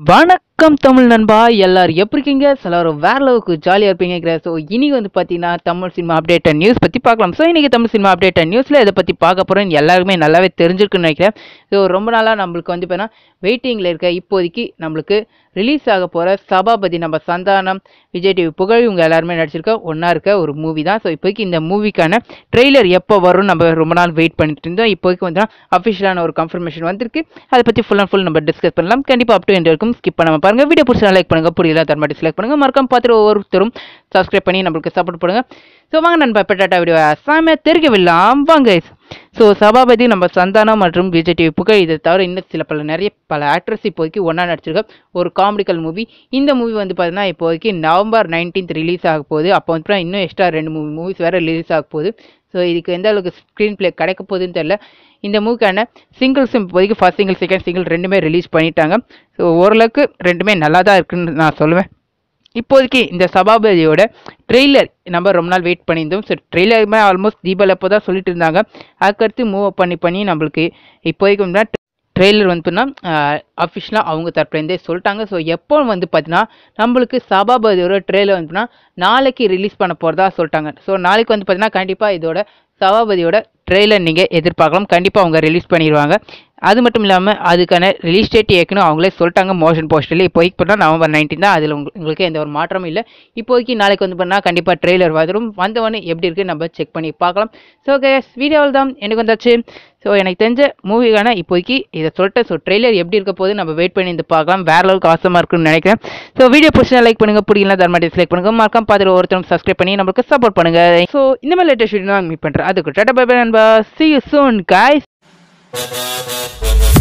வணக்கம் தமிழ் நண்பா, எல்லாரும் எப்படி இருக்கீங்க? எல்லாரும் வேற அளவுக்கு ஜாலியாக இருப்பீங்க. ஸோ இன்னைக்கு வந்து பார்த்தீங்கன்னா தமிழ் சினிமா அப்டேட் நியூஸ் பற்றி பார்க்கலாம். ஸோ இன்னைக்கு தமிழ் சினிமா அப்டேட் நியூஸில் இதை பற்றி பார்க்க போகிறோம். எல்லாருமே நல்லாவே தெரிஞ்சிருக்குன்னு நினைக்கிறேன். ஸோ ரொம்ப நாளாக நம்மளுக்கு வந்து பார்த்தீங்கன்னா வெயிட்டிங்கில் இருக்க இப்போதைக்கு நம்மளுக்கு ரிலீஸ் ஆக போகிற சபாபதி, நம்ம சந்தானம், விஜய் டிவி புகழ் இவங்க எல்லாருமே நடிச்சிருக்க ஒன்றா இருக்க ஒரு மூவி தான். ஸோ இப்போதைக்கு இந்த மூவிக்கான ட்ரெய்லர் எப்போ வரும்னு நம்ம ரொம்ப நாள் வெயிட் பண்ணிட்டு இருந்தோம். இப்போதைக்கு வந்து அஃபிஷியலான ஒரு கன்ஃபர்மேஷன் வந்திருக்கு. அதை பற்றி ஃபுல் அண்ட் ஃபுல் நம்ம டிஸ்கஸ் பண்ணலாம். கண்டிப்பாக அப் டு எண்ட் இருக்கும், ஸ்கிப் பண்ணாமல் பாருங்க. வீடியோ பிடிச்சா லைக் பண்ணுங்க, புரியல தரமா டிஸ்லைக் பண்ணுங்க. மறக்காம பார்த்துட்டு ஒவ்வொருத்தரும் சப்ஸ்கிரைப் பண்ணி நம்மளுக்கு சப்போர்ட் பண்ணுங்க. ஸோ வாங்க நண்பா, இப்போ டாட்டா வீடியோ அசாம தெரிவிக்கலாம் வாங்க. ஸோ சபாபதி, நம்ம சந்தானம் மற்றும் விஜய் டிவி புகழ் இதை தவிர இன்னும் நிறைய பல ஆக்ட்ரஸ் இப்போதைக்கு ஒன்றா நடிச்சிருக்க ஒரு காமெடிக்கல் மூவி. இந்த மூவி வந்து பார்த்தீங்கன்னா இப்போதைக்கு நவம்பர் 19 ரிலீஸ் ஆக போகுது. அப்போ வந்து இன்னும் எக்ஸ்ட்ரா 2 மூவிஸ் வேறு ரிலீஸ் ஆக போகுது. ஸோ இதுக்கு எந்த அளவுக்கு ஸ்க்ரீன் பிளே கிடைக்க போகுதுன்னு தெரியல. இந்த மூவிக்கான சிங்கிள்ஸும் இப்போதைக்கு ஃபர்ஸ்ட் சிங்கிள் செகண்ட் சிங்கிள் ரெண்டுமே ரிலீஸ் பண்ணிட்டாங்க. ஸோ ஓரளவுக்கு ரெண்டுமே நல்லா தான் இருக்குன்னு நான் சொல்லுவேன். இப்போதைக்கு இந்த சபாபதியோட ட்ரெய்லர் நம்ம ரொம்ப நாள் வெயிட் பண்ணியிருந்தோம். ஸோ ட்ரெய்லருமே ஆல்மோஸ்ட் தீபாவளி அப்போ தான் சொல்லிட்டு இருந்தாங்க. அதுக்கடுத்து மூவ் பண்ணி நம்மளுக்கு இப்போதைக்கு வந்து ட்ரெய்லர் வந்துன்னா அஃபிஷியலாக அவங்க தரப்புலேருந்தே சொல்லிட்டாங்க. ஸோ எப்போ வந்து பார்த்தீங்கன்னா நம்மளுக்கு சபாபதியோட ட்ரெய்லர் வந்துன்னா நாளைக்கு ரிலீஸ் பண்ண போகிறதா சொல்லிட்டாங்க. ஸோ நாளைக்கு வந்து பார்த்தீங்கன்னா கண்டிப்பாக இதோட சபாபதியோட ட்ரெய்லர் நீங்கள் எதிர்பார்க்கலாம். கண்டிப்பாக அவங்க ரிலீஸ் பண்ணிடுவாங்க. அது மட்டும் இல்லாமல் அதுக்கான ரிலீஸ் டேட் ஏற்கனவே அவங்களே சொல்லிட்டாங்க மோஷன் போஸ்டர்லேயே. இப்போதைக்கு பண்ணால் நவம்பர் 19 தான். அதில் உங்களுக்கு எந்த ஒரு மாற்றமும் இல்லை. இப்போதைக்கு நாளைக்கு வந்து பண்ணால் கண்டிப்பாக ட்ரெய்லர் வரும். வந்தவொடனே எப்படி இருக்குது நம்ம செக் பண்ணி பார்க்கலாம். ஸோ கேஸ், வீடியோவில் தான் எனக்கு வந்தாச்சு. ஸோ எனக்கு தெரிஞ்ச மூவிக்கான இப்போதைக்கு இதை சொல்லிட்டு ஸோ ட்ரெய்லர் எப்படி இருக்க போது நம்ம வெயிட் பண்ணி இருந்து பார்க்கலாம். வேற அளவுக்கு அவசரமாக இருக்குன்னு நினைக்கிறேன். ஸோ வீடியோ பிடிச்சா லைக் பண்ணுங்க, பிடிக்கலாம் தரமா டிஸ்லைக் பண்ணுங்க. மறக்காம பார்த்துட்டு ஒருத்தரும் சப்ஸ்கிரைப் பண்ணி நம்மளுக்கு சப்போர்ட் பண்ணுங்க. ஸோ இந்த மாதிரி லேட்டஸ்ட் வீடியோ நான் மீட் பண்ணுறேன். அதுக்கு டாடா பை பை நண்பா. See you soon guys.